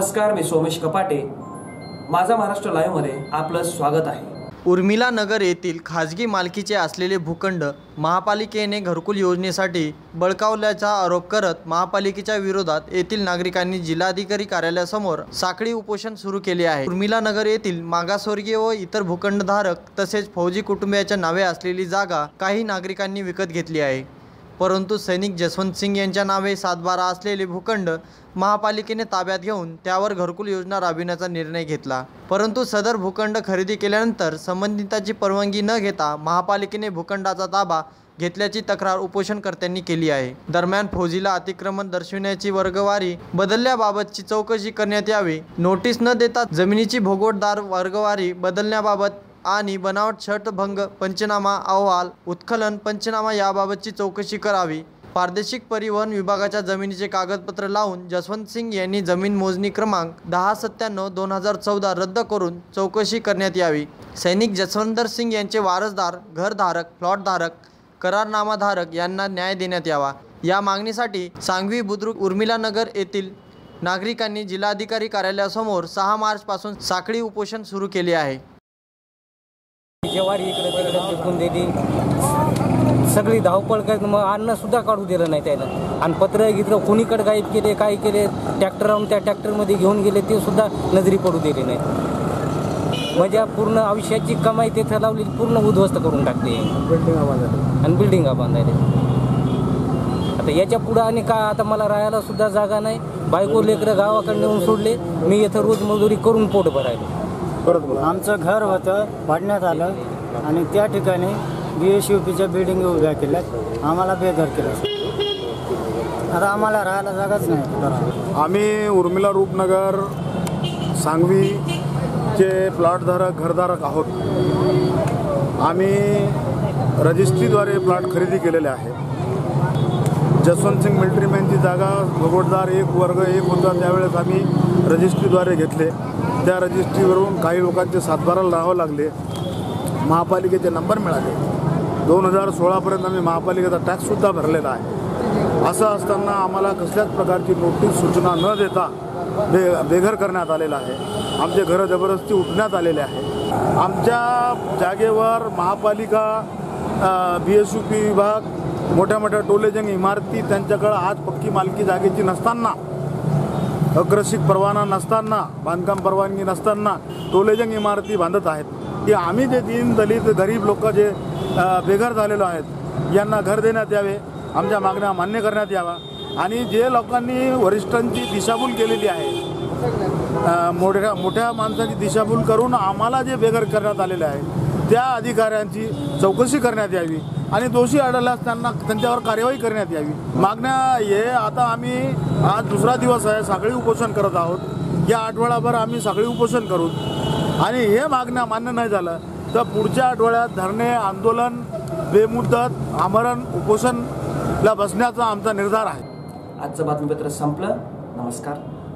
नमस्कार, मी सोमेश कपाटे। माझा महाराष्ट्र लाईव्ह मध्ये आपलं स्वागत आहे। उर्मिला नगर येथील खाजगी मालकीचे असलेले भूखंड महापालिकेने घरकुल योजनेसाठी बळकावल्याचा आरोप करत महापालिकेच्या विरोधात येथील नागरिकांनी जिल्हाधिकारी कार्यालयासमोर साखळी उपोषण सुरू केले आहे। उर्मिला नगर येथील मागासवर्गीय व इतर भूखंडधारक तसेच फौजी कुटुंबियाच्या नावे असलेली जागा काही नागरिकांनी विकत घेतली आहे, परंतु सैनिक जसवंत सिंग यांच्या नावे 7/12 असलेले भूखंड महापालिकेने ताब्यात घेऊन त्यावर घरकुल योजना राबविण्याचा निर्णय घेतला। परंतु सदर भूखंड खरेदी केल्यानंतर संबंधिताची परवानगी न घेता महापालिकेने भूखंडाचा ताबा घेतल्याची तक्रार उपोषणकर्त्यांनी केली आहे। दरम्यान फौजीला अतिक्रमण दर्शविण्याची वर्गवारी बदलण्याबाबतची चौकशी करण्यात यावी, नोटीस न देता जमिनीची भोगवटदार वर्गवारी बदलण्याबाबत आणि बनावट छटभंग पंचनामा अहवाल उत्खनन पंचनामा याबाबतची चौकशी करावी। प्रादेशिक परिवहन विभागाच्या जमिनीचे कागदपत्र लावून जसवंत सिंग यांनी जमीन मोजणी क्रमांक 1097/2014 रद्द करून चौकशी करण्यात यावी। सैनिक जसवंत सिंग यांचे वारसदार, घरधारक, प्लॉटधारक, करारनामाधारक यांना न्याय देण्यात यावा, या मागणीसाठी सांगवी, बुद्रुक, उर्मिला नगर येथील नागरिकांनी जिल्हाधिकारी कार्यालयासमोर 6 मार्चपासून साखळी उपोषण सुरू केले आहे। जेवारी इकडे तिकडे फेकून दिली, सगळी धावपळ करत, मग अन्न सुद्धा काढू दिलं नाही त्याला। आणि पत्र गित्र कोणीकडे गायब केले, काय केले, ट्रॅक्टरवरून त्या ट्रॅक्टरमध्ये घेऊन गेले ते सुद्धा नजरी पडू दिले नाही। माझ्या पूर्ण आयुष्याची कमाई तिथे लावली, पूर्ण उद्ध्वस्त करून टाकते आणि बिल्डिंगा बांधायला। आता याच्या पुढं आणि का, आता मला राहायला सुद्धा जागा नाही, बायको लेकरं गावाकडे नेऊन सोडले, मी इथं रोज मजुरी करून पोट भरायला। आमचं घर होतं, पाडण्यात आलं आणि त्या ठिकाणी BSUPच्या बिल्डिंग उभ्या केल्यात, आम्हाला बेघर केलं। आता आम्हाला राहायला जागाच नाही। आम्ही उर्मिला रूपनगर सांगवीचे प्लॉटधारक, घरधारक आहोत। आम्ही रजिस्ट्रीद्वारे प्लॉट खरेदी केलेले आहे। जसवंत सिंग मिलिटरीमॅनची जागा भोगवटदार 1 वर्ग 1 होता, त्यावेळेस आम्ही रजिस्ट्रीद्वारे घेतले। त्या रजिस्ट्रीवरून काही लोकांचे 7/12 राहावं लागले, महापालिकेचे नंबर मिळाले। 2016पर्यंत आम्ही महापालिकेचा टॅक्ससुद्धा भरलेला आहे। असं असताना आम्हाला कसल्याच प्रकारची नोटीस सूचना न देता बेघर करण्यात आलेलं आहे। आमचे घरं जबरदस्ती उठण्यात आलेले आहे। आमच्या जागेवर महापालिका, BSUP विभाग, मोठ्या मोठ्या टोलेजंग इमारती त्यांच्याकडे आज पक्की मालकी जागेची नसताना, अग्रसिक परवाना नसताना, बांधकाम परवानगी नसताना टोलेजंग इमारती बांधत आहेत। की आम्ही जे दलित गरीब लोक जे बेघर झालेलो आहेत यांना घर देण्यात यावे, आमच्या मागण्या मान्य करण्यात यावा। आणि जे लोकांनी वरिष्ठांची दिशाभूल केलेली आहे, मोठ्या माणसाची दिशाभूल करून आम्हाला जे बेघर करण्यात आलेले आहे त्या अधिकाऱ्यांची चौकशी करण्यात यावी आणि दोषी आढळल्यास त्यांच्यावर कार्यवाही करण्यात यावी। मागण्या हे आता आम्ही आज दुसरा दिवस आहे, साखळी उपोषण करत आहोत। या आठवड्याभर आम्ही साखळी उपोषण करू आणि हे मागण्या मान्य नाही झालं तर पुढच्या आठवड्यात धरणे, आंदोलन, बेमुदत आमरण उपोषणला बसण्याचा आमचा निर्धार आहे। आजचं बातमीपत्र संपलं। नमस्कार।